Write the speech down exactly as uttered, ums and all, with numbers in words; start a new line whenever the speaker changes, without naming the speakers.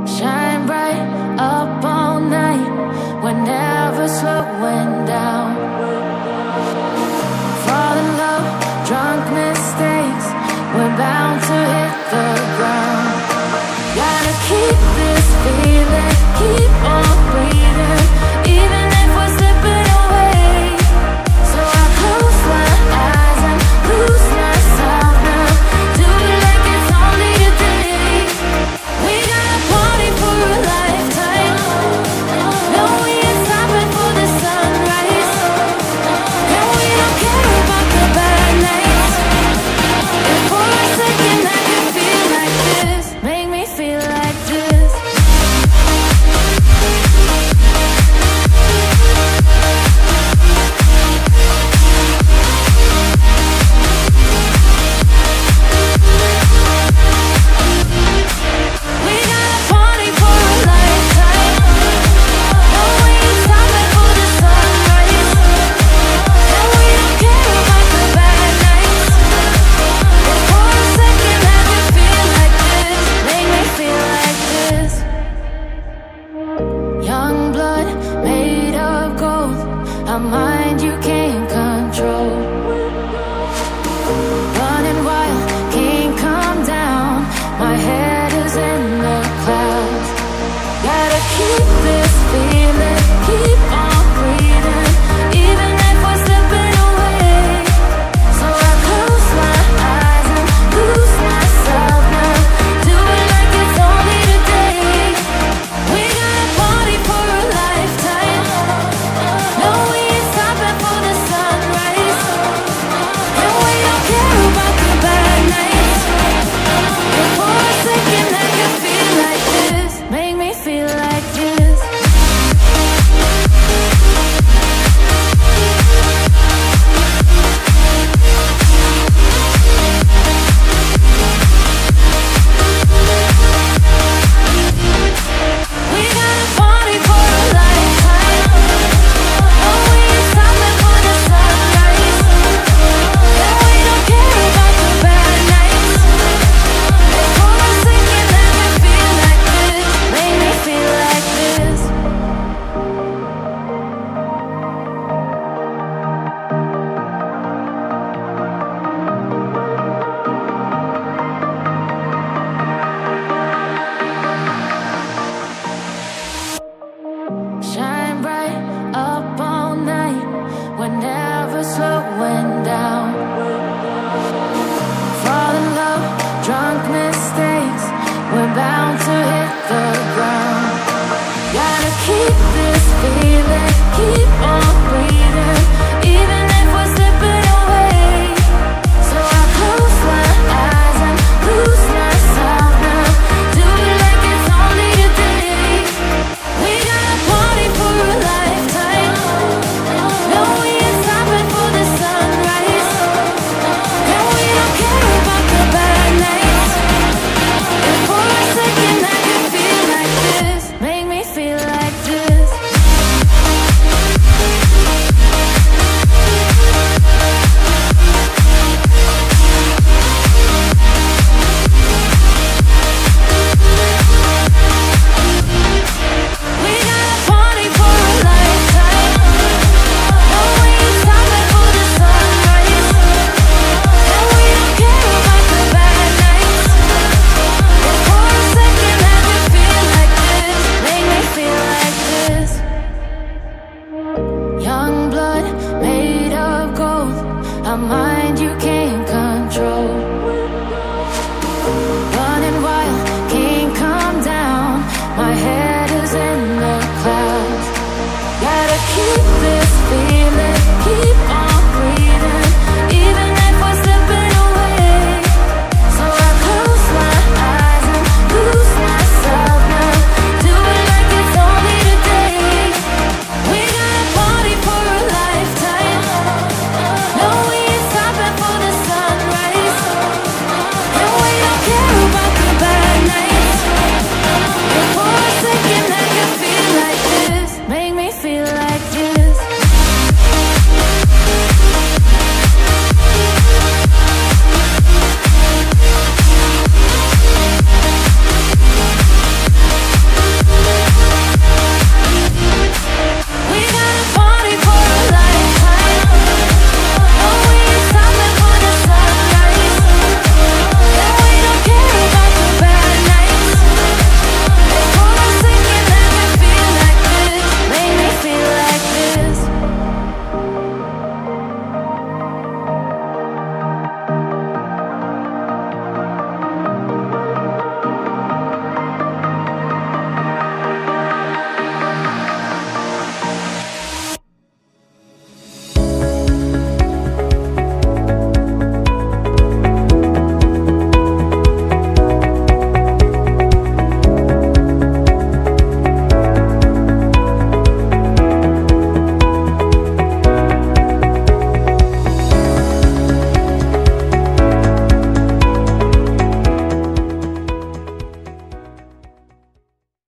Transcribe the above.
Shine bright up all night, we're never slowing down. Fall in love, drunk mistakes, we're bound to hit the ground. Gotta keep this feeling, keep on breathing, even if we're slipping away. So I close my eyes and lose myself now, do it like it's only today. We got a party for a lifetime, no, we ain't stopping for the sunrise. No, we don't care about the bad nights. If for a second I can feel like this, make me feel like this. We got a party for a lifetime, no, we ain't stopping for the sunrise. No, we don't care about the bad nights. If for a second I can feel like this, make me feel like this. Young blood made of gold, a mind you can't control. Running wild, can't come down, my head is in the clouds. Gotta keep this feeling, keep on breathing, even if we're slipping away. So I close my eyes and lose myself now, do it like it's only today. We got a party for a lifetime, no, we ain't stopping for the sunrise. No, we don't care about the bad nights. If for a second I can feel like this, make me feel like this. We got a party for a lifetime, no, we ain't stopping for the sunrise. No, we don't care about the bad nights. If for a second I can feel like this, make me feel like this. Shine bright up all night, we're never slowing down. Fall in love, drunk mistakes, we're bound to hit the ground. Gotta keep this feeling, keep on breathing, even if we're slipping away. So I close my eyes and lose myself now, do it like it's only today. We got a party for a lifetime, no, we ain't stopping for the sunrise. No, we don't care about the bad nights. If for a second I can feel like this, make me feel like this. We got a party for a lifetime, no, we ain't stopping for the sunrise. No, we don't care about the bad nights. If for a second I can feel like this, make me feel like this. Young blood made of gold, a mind you can't control. Running wild, can't come down, my head is in the clouds. Gotta keep this